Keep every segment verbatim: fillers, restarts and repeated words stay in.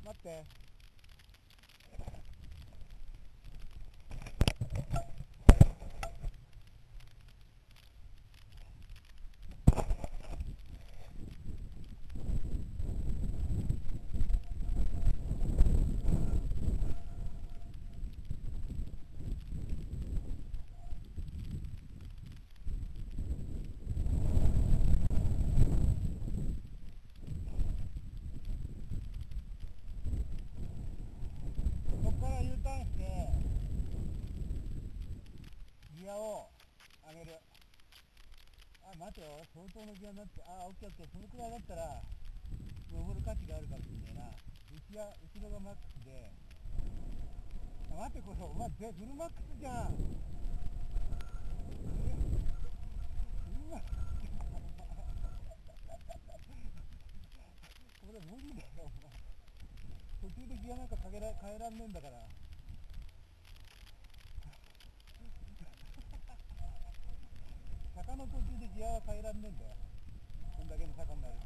待って。ここから U ターンしてギアを上げる。あ、待てよ、相当のギアになって、あ、オッケーオッケー、そのくらいだったら登る価値があるかもしれないな。後ろ後ろがマックスで、あ、待って、これお前フルマックスじゃん。フルマックスこれ無理だよ、お前。途中でギアなんか変えら変えらんねえんだから。坂の途中でギアは変えらんねえんだよ、こんだけの坂になると。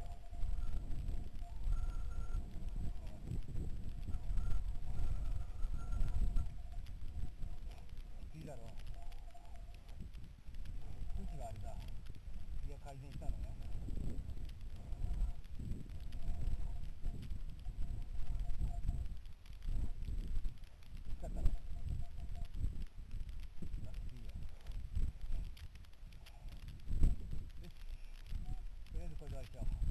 きついだろ。少しはあれだ、ギア改善したのね。きつかったね。ラッキーよ。よし、とりあえずこれで終わりしよう。